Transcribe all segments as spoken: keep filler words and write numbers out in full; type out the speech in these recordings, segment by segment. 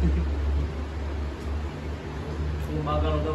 શું બાગળ તો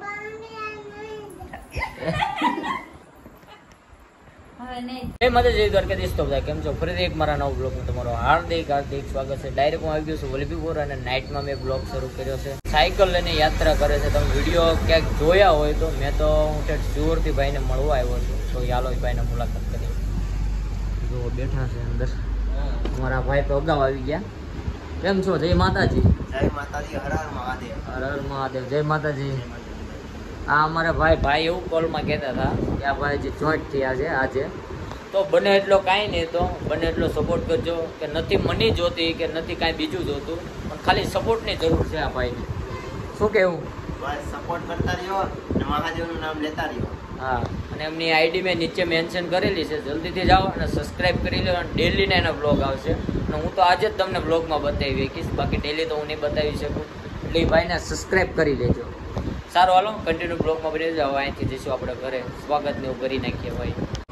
જય માતાજી દ્વારકાધીશ. તો બધા કેમ છો? ફરીથી એક મારા નવા બ્લોગમાં તમારો હાર્દિક હાર્દિક સ્વાગત છે. ડાયરેક્ટ હું આવી ગયો છું વલભીપુર અને નાઇટમાં મેં બ્લોગ શરૂ કર્યો છે. સાયકલ લઈને યાત્રા કરે છે. તમે વિડીયો ક્યાંક જોયા હોય તો મેં તો હું ઠેઠ સુરતથી ભાઈને મળવા આવ્યો છું. તો યાલો ભાઈને મુલાકાત કરી. જો બેઠા છે અંદર અમારા ભાઈ તો અગાઉ આવી ગયા. કેમ છો? જય માતાજી. જય માતાજી. હર હર મહાદેવ. હર હર મહાદેવ. જય માતાજી. આ અમારા ભાઈ ભાઈ એવું કોલમાં કહેતા હતા કે આ ભાઈ જે જોઈન્ટ થયા છે આજે, તો બને એટલો કાંઈ નહીં, તો બને એટલો સપોર્ટ કરજો. કે નથી મની જોતી કે નથી કાંઈ બીજું જોતું, પણ ખાલી સપોર્ટની જરૂર છે આ ભાઈને. શું કહેવું? બસ સપોર્ટ કરતા રહ્યો અને મહાદેવનું નામ લેતા રહ્યો. હા, અને એમની આઈડી મેં નીચે મેન્શન કરેલી છે, જલ્દીથી જાઓ અને સબસ્ક્રાઈબ કરી લો. અને ડેલીના એના બ્લોગ આવશે અને હું તો આજે જ તમને બ્લોગમાં બતાવી શકીશ, બાકી ડેલી તો હું નહીં બતાવી શકું. એટલે એ ભાઈને સબસ્ક્રાઈબ કરી લેજો. સારું, હાલો કન્ટિન્યુ બ્લોગમાં બની જાઓ. અહીંથી જઈશું આપણે ઘરે. સ્વાગત ને એવું કરી નાખીએ ભાઈ.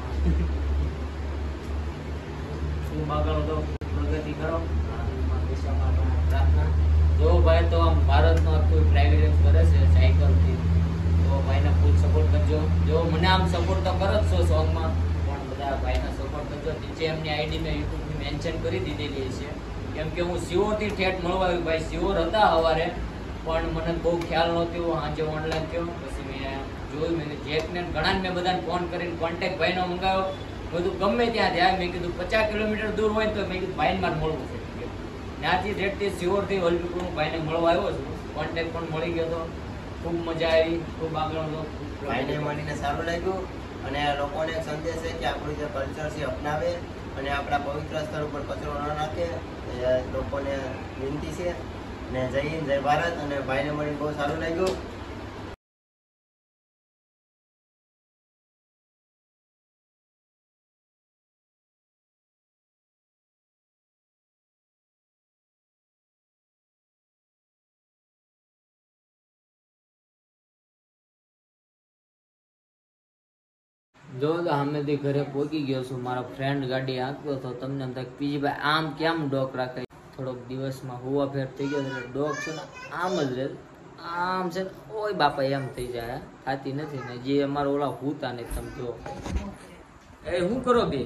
શું બાગળ તો પ્રગતિ કરો. પ્રાર્થના જો ભાઈ તો આમ ભારતનો આખું ટ્રાવેલિંગ કરે છે સાયકલથી, તો ભાઈને ફૂલ સપોર્ટ કરજો. જો મને આમ સપોર્ટ તો કરો જ છો સોંગમાં, પણ બધા ભાઈને સપોર્ટ કરજો. નીચે એમની આઈડી મેં યુટ્યુબની મેન્શન કરી દીધેલી છે, કેમ કે હું સિયોરથી ઠેઠ મળવા આવ્યું. ભાઈ સિયોર હતા સવારે, પણ મને બહુ ખ્યાલ નહોતું. આજે ઓનલાઈન થયો પછી મેં જોયું, મેં જેકને ઘણા મેં બધાને ફોન કરીને કોન્ટેક્ટ ભાઈનો મંગાવ્યો. બધું ગમે ત્યાં જાય. મેં કીધું પચાસ કિલોમીટર દૂર હોય તો મેં કીધું ભાઈને મારે મળવું છે. ત્યાંથી રેટથી સિયોરથી વલભીપુર હું ભાઈને મળવા આવ્યો છું. કોન્ટેક્ટ પણ મળી ગયો હતો. ખૂબ મજા આવી, ખૂબ આગળ હતો. ભાઈને મળીને સારું લાગ્યું અને લોકોને એક સંદેશ છે કે આપણું જે કલ્ચર છે અપનાવે અને આપણા પવિત્ર સ્થળ ઉપર કચરો ન નાખે. એ લોકોને વિનંતી છે. ને જય હિન્દ, જય ભારત. અને ભાઈને મળીને બહુ સારું લાગ્યું. જો સામેથી ઘરે પહોંચી ગયો છું. મારો ફ્રેન્ડ ગાડી હાંકતો હતો. તમને એમ થાય પીજીભાઈ આમ કેમ ડોક રાખે? થોડોક દિવસમાં હોવા ફેર થઈ ગયો એટલે ડોક છે ને આમ જ રહે. આમ છે ને ઓય બાપા એમ થઈ જાય. ખાતી નથી ને જે અમારો ઓલા હુતા ને તમે જો. એ શું કરો બે?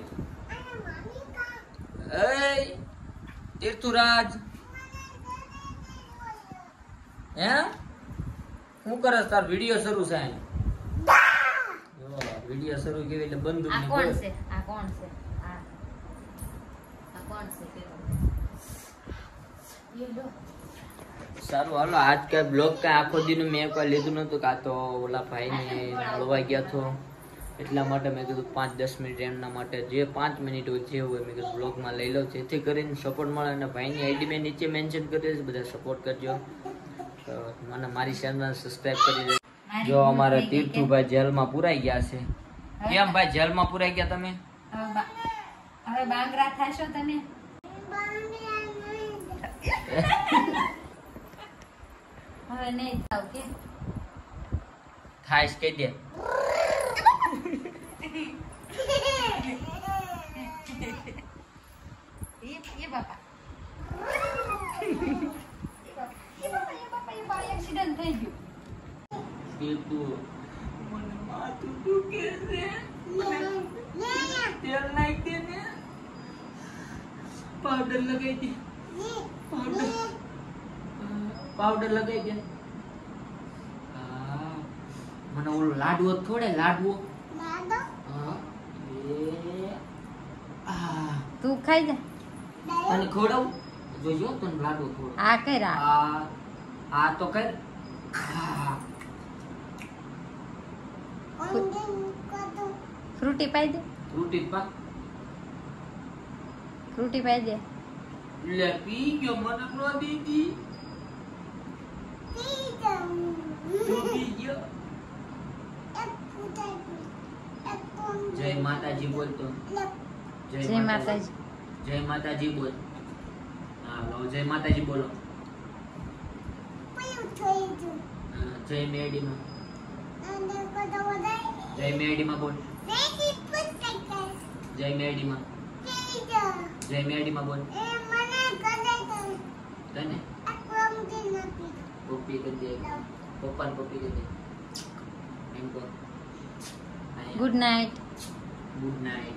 એ તીર્થુરાજ હે શું કરે? તાર વિડીયો શરૂ છે. વિડીયો શરૂ કેવી એટલે બંદૂક આ કોણ છે? આ કોણ છે? આ આ કોણ છે? સારું, હાલો આજ કઈ બ્લોગ કઈ આખો દિન મેં કોઈ લીધું નતું. કાં તો ઓલા ભાઈને મળવા ગયા હતો એટલા માટે મેં કીધું પાંચ દસ મિનિટ એમના માટે, જે પાંચ મિનિટ હોય જે હોય મેં કીધું બ્લોગમાં લઈ લો, જેથી કરીને સપોર્ટ મળે. અને ભાઈની આઈડી મેં નીચે મેન્શન કરી છે, બધા સપોર્ટ કરજો. તો મને મારી ચેનલ સબસ્ક્રાઇબ કરી દેજો. જો અમારે તીર્થુભાઈ જેલમાં પુરાઈ ગયા છે. કેમ ભાઈ જેલમાં પુરાઈ ગયા તમે? હવે બાંગરા થાશો તમે? હવે નહીં થાવ કે થાઈશ કહી દે. એ એ બાપા એ બાપા એ બાપા એક્સિડન્ટ થઈ ગયું. તીર્થુ મને માથું દુખે છે. તેલ નાખી દે ને, પાવડર લગાવી દે. પાવડર પાવડર લગાવી દે. હા, મને ઓલો લાડવો થોડે લાડવો. હા, એ આ તું ખાઈ જા. તને ખવડાવું? જોજો તને લાડવો થોડો. આ કઈ રા આ આ તો કર. આ ફ્રૂટી પાઈ દે. ફ્રૂટી પા ફ્રૂટી પાઈ દે. લે પી ગયો. મને નો દીધી. તું પી ગયો. જય માતાજી બોલતો. જય માતાજી. જય માતાજી બોલ. હા લો જય માતાજી બોલો. જય મેડીમાં. જય મેડીમાં બોલ. જય મેડીમાં. જય મેડીમાં બોલ. તને પપ્પી કરી દે પપ્પાને પપ્પી કરી દે એમ કહો good night good night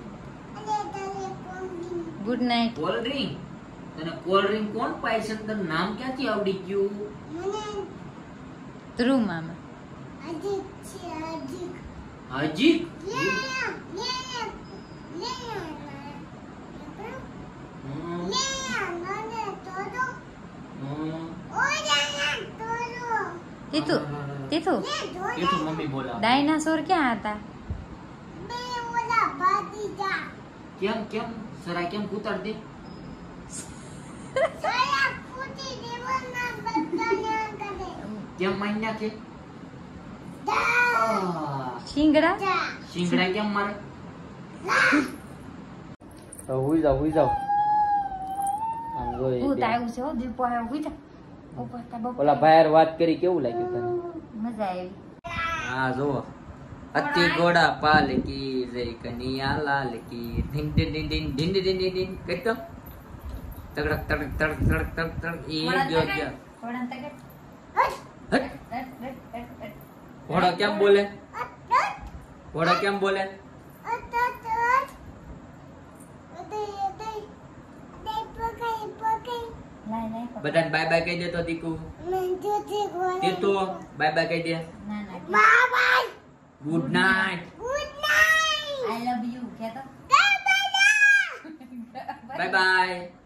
good night cold drink તને કોલ્ડ ડ્રિંક કોણ પાય છે તને નામ ક્યાંથી આવડી ગયું ધ્રુવ મામા હાજી તીતુ તીતુ કેટલું મમ્મી બોલા ડાયનાસોર ક્યાં હતા કેમ કેમ સરા કેમ કૂતર દે કેમ મારી નાખે આહ, શિંગડા શિંગડા કેમ મારે હુઈ જાવ હુઈ જાવ આમ જોઈ ભૂત આવ્યું છે હો દીપો આવ્યો હુઈ જા ઉપર તા બપોર ઓલા ભાઈ વાત કરી કેવું લાગ્યું તને મજા આવી હા જો અતિ ઘોડા પાલ કી જય કનિયા લાલ કી ઢીંગ ઢીંગ ઢીંગ ઢીંગ ઢીંગ ઢીંગ ઢીંગ ઢીંગ કહેતો તગડક તડક તડક તડક તડક તડક એ જો જો થોડા તકે હટ ઘોડા કેમ બોલે ઘોડા કેમ બોલે લાય લાય બધાને બાય બાય કહી દે તો દીકુ તે તો બાય બાય કહી દે ના ના good night I love you કે તો બાય બાય